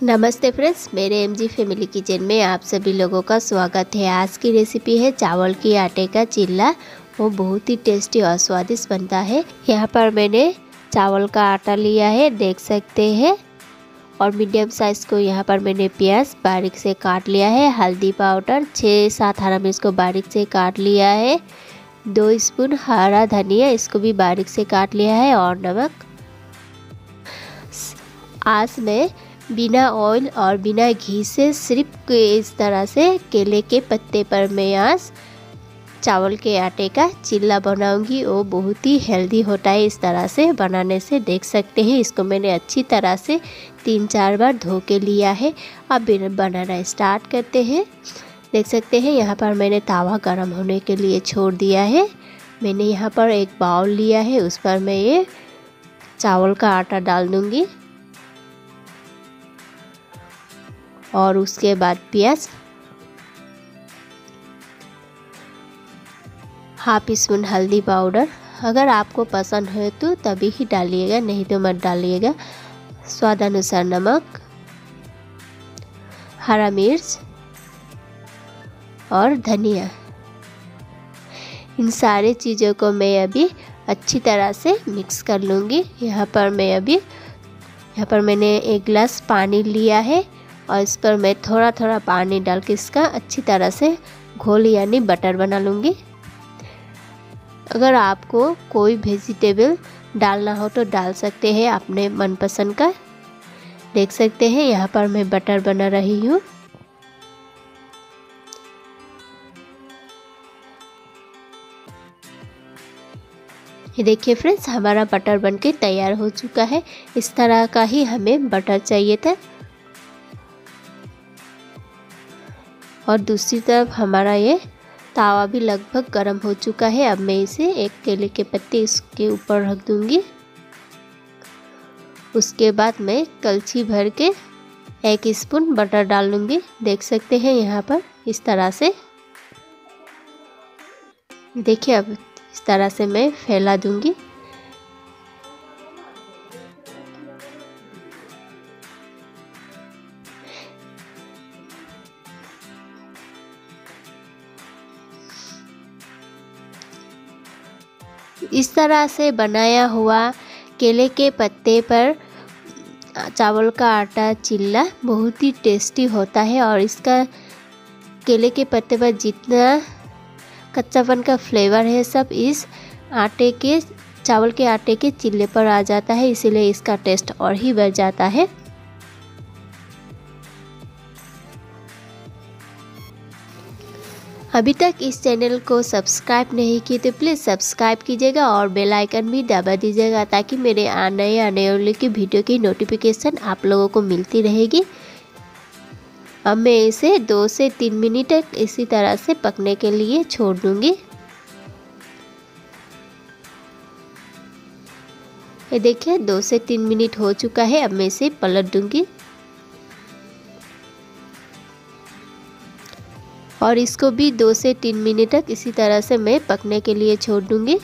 नमस्ते फ्रेंड्स, मेरे MG family kitchen में आप सभी लोगों का स्वागत है। आज की रेसिपी है चावल की आटे का चिल्ला। वो बहुत ही टेस्टी और स्वादिष्ट बनता है। यहाँ पर मैंने चावल का आटा लिया है, देख सकते हैं। और मीडियम साइज़ को यहाँ पर मैंने प्याज बारीक से काट लिया है। हल्दी पाउडर 6-7 हरा मिर्च को बारीक से काट लिया है। 2 स्पून हरा धनिया, इसको भी बारीक से काट लिया है। और नमक। आज मैं बिना ऑयल और बिना घी से सिर्फ इस तरह से केले के पत्ते पर मैं आज चावल के आटे का चिल्ला बनाऊंगी। वो बहुत ही हेल्दी होता है इस तरह से बनाने से। देख सकते हैं, इसको मैंने अच्छी तरह से 3-4 बार धो के लिया है। अब बनाना स्टार्ट करते हैं। देख सकते हैं, यहाँ पर मैंने तावा गरम होने के लिए छोड़ दिया है। मैंने यहाँ पर एक बाउल लिया है, उस पर मैं ये चावल का आटा डाल दूँगी। और उसके बाद प्याज, हाफ स्पून हल्दी पाउडर, अगर आपको पसंद है तो तभी ही डालिएगा, नहीं तो मत डालिएगा। स्वाद अनुसार नमक, हरा मिर्च और धनिया। इन सारे चीज़ों को मैं अभी अच्छी तरह से मिक्स कर लूँगी। यहाँ पर मैंने 1 गिलास पानी लिया है और इस पर मैं थोड़ा थोड़ा पानी डाल के इसका अच्छी तरह से घोल यानी बटर बना लूँगी। अगर आपको कोई वेजिटेबल डालना हो तो डाल सकते हैं अपने मनपसंद का। देख सकते हैं, यहाँ पर मैं बटर बना रही हूँ। ये देखिए फ्रेंड्स, हमारा बटर बनके तैयार हो चुका है। इस तरह का ही हमें बटर चाहिए था। और दूसरी तरफ हमारा ये तावा भी लगभग गर्म हो चुका है। अब मैं इसे एक केले के पत्ते इसके ऊपर रख दूंगी। उसके बाद मैं कलछी भर के 1 स्पून बटर डाल लूँगी। देख सकते हैं यहाँ पर इस तरह से। देखिए, अब इस तरह से मैं फैला दूंगी। इस तरह से बनाया हुआ केले के पत्ते पर चावल का आटा चिल्ला बहुत ही टेस्टी होता है। और इसका केले के पत्ते पर जितना कच्चापन का फ्लेवर है सब इस चावल के आटे के चिल्ले पर आ जाता है, इसीलिए इसका टेस्ट और ही बढ़ जाता है। अभी तक इस चैनल को सब्सक्राइब नहीं किए तो प्लीज़ सब्सक्राइब कीजिएगा और बेल आइकन भी दबा दीजिएगा, ताकि मेरे आने वाले की वीडियो की नोटिफिकेशन आप लोगों को मिलती रहेगी। अब मैं इसे 2 से 3 मिनट तक इसी तरह से पकने के लिए छोड़ दूंगी। ये देखिए, 2 से 3 मिनट हो चुका है। अब मैं इसे पलट दूंगी और इसको भी 2 से 3 मिनट तक इसी तरह से मैं पकने के लिए छोड़ दूंगी।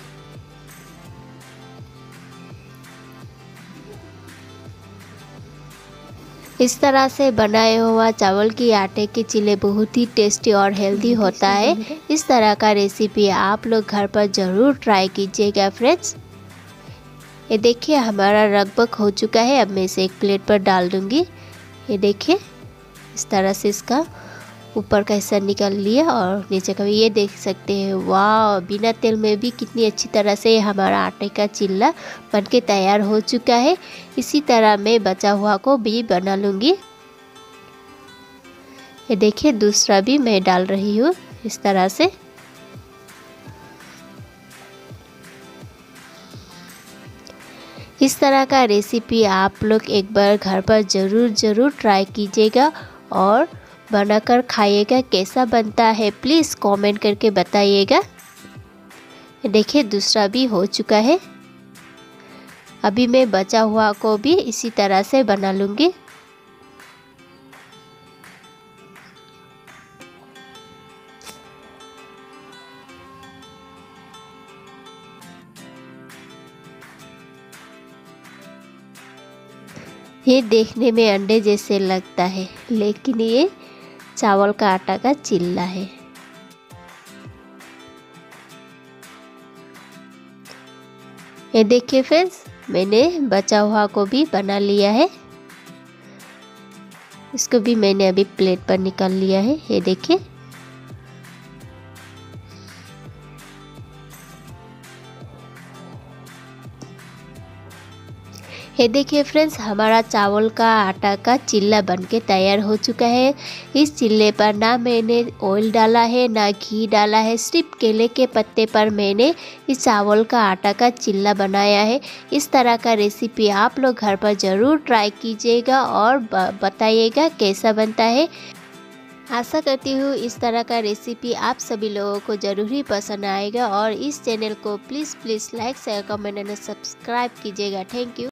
इस तरह से बनाए हुआ चावल की आटे के चिल्ले बहुत ही टेस्टी और हेल्दी होता है। इस तरह का रेसिपी आप लोग घर पर ज़रूर ट्राई कीजिएगा फ्रेंड्स। ये देखिए, हमारा लगभग हो चुका है। अब मैं इसे एक प्लेट पर डाल दूंगी। ये देखिए, इस तरह से इसका ऊपर का हिस्सा निकाल लिया और नीचे का भी। ये देख सकते हैं, वाह, बिना तेल में भी कितनी अच्छी तरह से हमारा आटे का चिल्ला बनके तैयार हो चुका है। इसी तरह मैं बचा हुआ को भी बना लूँगी। ये देखिए, दूसरा भी मैं डाल रही हूँ इस तरह से। इस तरह का रेसिपी आप लोग एक बार घर पर ज़रूर ट्राई कीजिएगा और बनाकर खाइएगा। कैसा बनता है प्लीज़ कमेंट करके बताइएगा। देखिए, दूसरा भी हो चुका है। अभी मैं बचा हुआ को भी इसी तरह से बना लूँगी। ये देखने में अंडे जैसे लगता है, लेकिन ये चावल का आटा का चिल्ला है। ये देखिए फ्रेंड्स, मैंने बचा हुआ को भी बना लिया है। इसको भी मैंने अभी प्लेट पर निकाल लिया है। ये देखिए, ये देखिए फ्रेंड्स, हमारा चावल का आटा का चिल्ला बनके तैयार हो चुका है। इस चिल्ले पर ना मैंने ऑयल डाला है ना घी डाला है, सिर्फ केले के पत्ते पर मैंने इस चावल का आटा का चिल्ला बनाया है। इस तरह का रेसिपी आप लोग घर पर ज़रूर ट्राई कीजिएगा और बताइएगा कैसा बनता है। आशा करती हूँ इस तरह का रेसिपी आप सभी लोगों को ज़रूर ही पसंद आएगा और इस चैनल को please like share comment and subscribe कीजिएगा। Thank you.